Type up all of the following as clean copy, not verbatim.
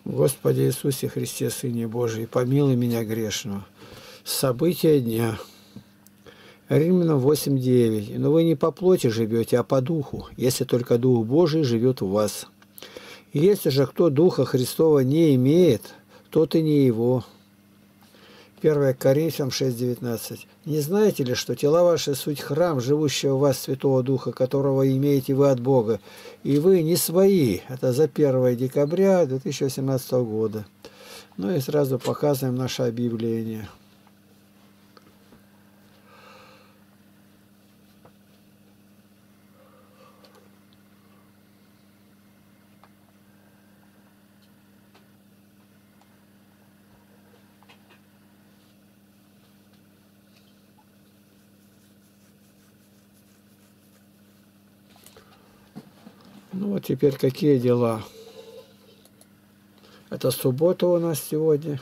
Господи Иисусе Христе, Сыне Божий, помилуй меня грешного. События дня. Римлянам 8:9. Но вы не по плоти живете, а по духу, если только Дух Божий живет в вас. Если же кто Духа Христова не имеет, тот и не его. 1 Коринфянам 6:19. Не знаете ли, что тела ваши суть храм, живущего в вас Святого Духа, которого имеете вы от Бога, и вы не свои? Это за 1 декабря 2018 года. Ну и сразу показываем наше объявление. Ну вот теперь какие дела? Это суббота у нас сегодня.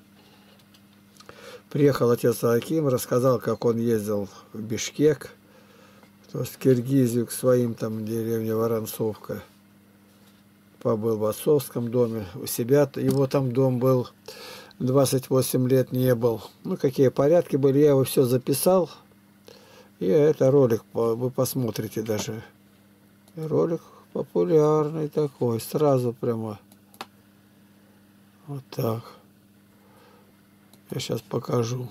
Приехал отец Аким, рассказал, как он ездил в Бишкек, то есть в Киргизию, к своим там деревне Воронцовка. Побыл в отцовском доме. У себя, его там дом был, 28 лет не был. Ну, какие порядки были, я его все записал. И это ролик, вы посмотрите даже. Ролик популярный такой, сразу прямо вот так. Я сейчас покажу.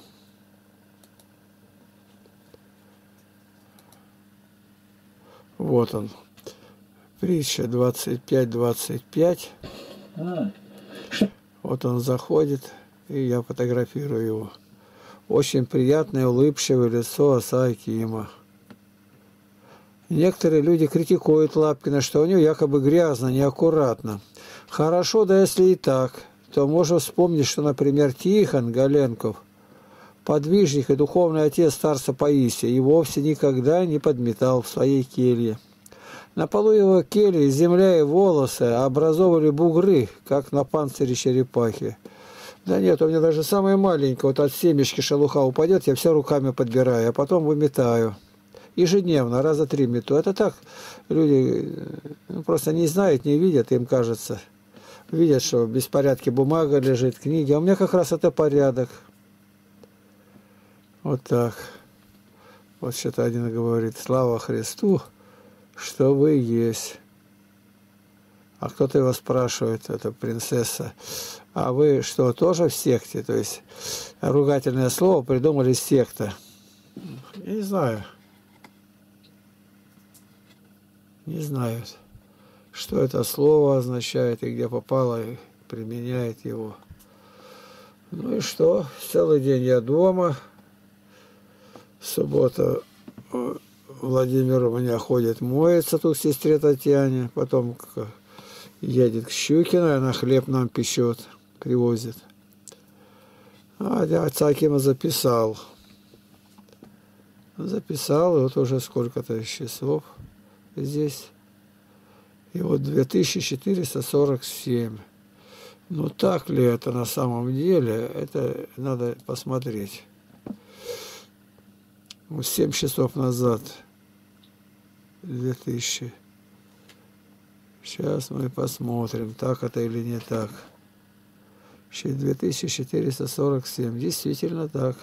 Вот он. Притча 25:25. Вот он заходит, и я фотографирую его. Очень приятное, улыбчивое лицо отца Акима. Некоторые люди критикуют Лапкина, что у него якобы грязно, неаккуратно. Хорошо, да если и так, то можно вспомнить, что, например, Тихон Галенков, подвижник и духовный отец старца Паисия, и вовсе никогда не подметал в своей келье. На полу его кельи земля и волосы образовывали бугры, как на панцире черепахи. Да нет, у меня даже самое маленькое, вот от семечки шелуха упадет, я все руками подбираю, а потом выметаю. Ежедневно, раза 3 мету. Это так, люди просто не знают, не видят, им кажется. Видят, что в беспорядке бумага лежит, книги. А у меня как раз это порядок. Вот так. Вот что-то один говорит: слава Христу, что вы есть. А кто-то его спрашивает, это принцесса: а вы что, тоже в секте? То есть ругательное слово придумали секта. Я не знаю. Не знаю, что это слово означает и где попало, и применяет его. Ну и что? Целый день я дома. Суббота Владимир у меня ходит, моется тут к сестре Татьяне. Потом едет к Щукиной, она хлеб нам печет, привозит. А отца Акима записал. Записал, и вот уже сколько-то часов здесь. И вот 2447. Ну так ли это на самом деле, это надо посмотреть. Вот 7 часов назад 2000. Сейчас мы посмотрим, так это или не так. 2447. Действительно так.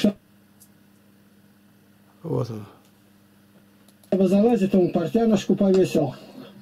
Вот он. Залазит, он портяночку повесил.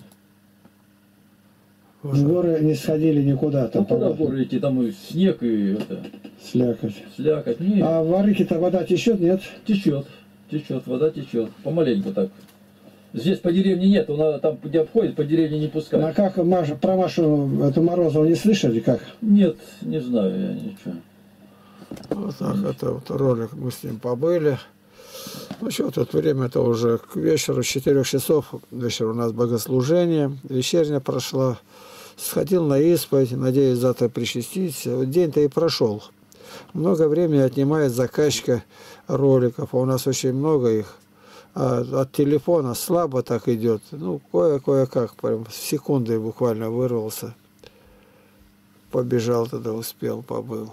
Вот горы не сходили никуда. Ну, куда горы идти? Там и снег, и это... Слякоть. Слякоть. Нет. А в Арыке-то вода течет, нет? Течет. Течет, вода течет. Помаленьку так. Здесь по деревне нет, она там где обходит, по деревне не пускает. А как про Машу эту Морозову не слышали, как? Нет, не знаю я ничего. Вот так, это вот ролик, мы с ним побыли. Ну что, тут время-то уже к вечеру, с 4 часов вечера у нас богослужение, вечерня прошла. Сходил на исповедь, надеюсь завтра причаститься. Вот день-то и прошел. Много времени отнимает заказчика роликов, а у нас очень много их. А от телефона слабо так идет. Ну, кое-как, прям в секунды буквально вырвался. Побежал тогда, успел, побыл.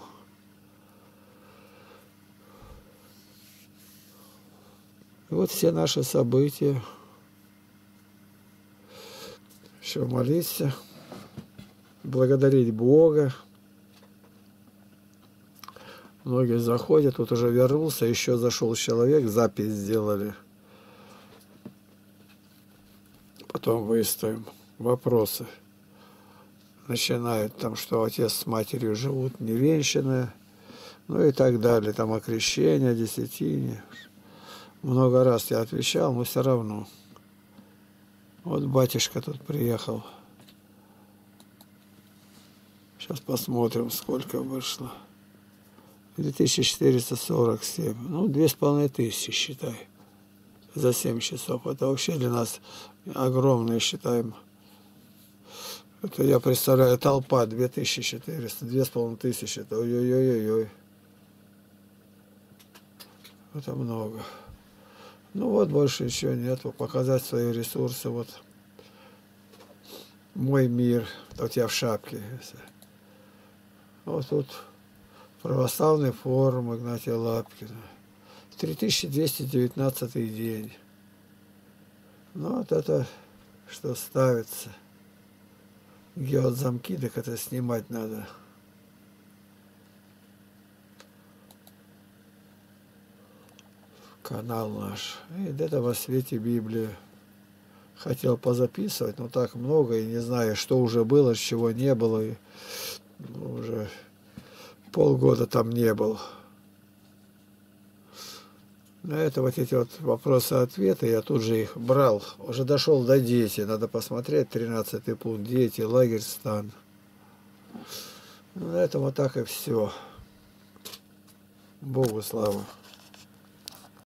И вот все наши события. Еще молиться. благодарить Бога. Многие заходят, тут уже вернулся, еще зашел человек, запись сделали. Потом выставим вопросы. Начинают там, что отец с матерью живут невенчанные, ну и так далее. Там о крещении, о десятине. Много раз я отвечал, но все равно. Вот батюшка тут приехал. Сейчас посмотрим, сколько вышло. 2447. Ну, 2500, считай. За 7 часов. Это вообще для нас огромное, считаем. Это я представляю, толпа 2400, 2500. Это ой-ой-ой-ой. Это много. Ну вот, больше ничего нет. Показать свои ресурсы. Вот. Мой мир. Вот я в шапке. Вот тут православный форум Игнатия Лапкина. 3219 день. Ну вот это, что ставится. Где вот замки, так это снимать надо. Канал наш. И где-то во свете Библии. Хотел позаписывать, но так много, и не знаю, что уже было, чего не было. И уже полгода там не был. На это вот эти вот вопросы-ответы, я тут же их брал. Уже дошел до дети. Надо посмотреть, 13-й пункт. Дети, лагерь, стан. На этом вот так и все. Богу слава.